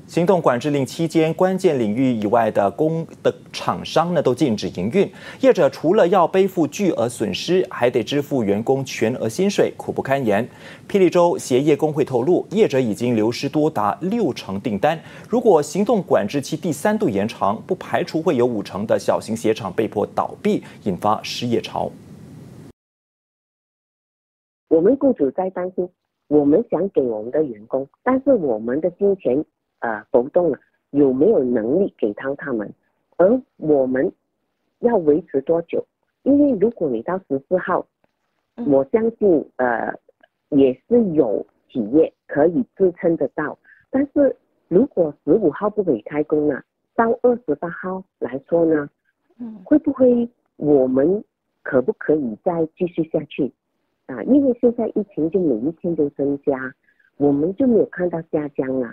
行动管制令期间，关键领域以外的厂商呢都禁止营运，业者除了要背负巨额损失，还得支付员工全额薪水，苦不堪言。霹雳州协业工会透露，业者已经流失多达60%订单，如果行动管制期第3度延长，不排除会有50%的小型鞋厂被迫倒闭，引发失业潮。 我们雇主在担心，我们想给我们的员工，但是我们的金钱浮动了，有没有能力给到他们？而我们要维持多久？因为如果你到14号，我相信也是有企业可以支撑得到，但是如果15号不给开工了，到28号来说呢，会不会我们可不可以再继续下去？因为现在疫情就每一天都增加，我们就没有看到下降了。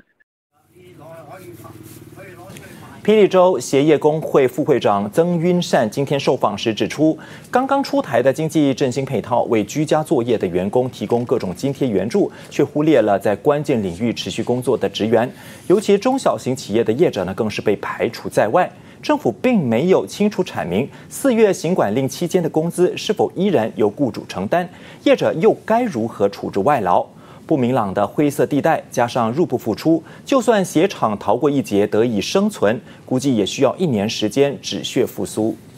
霹雳州协业工会副会长曾晕善今天受访时指出，刚刚出台的经济振兴配套为居家作业的员工提供各种津贴援助，却忽略了在关键领域持续工作的职员，尤其中小型企业的业者呢，更是被排除在外。政府并没有清楚阐明4月行管令期间的工资是否依然由雇主承担，业者又该如何处置外劳？不明朗的灰色地带，加上入不敷出，就算鞋厂逃过一劫得以生存，估计也需要1年时间止血复苏。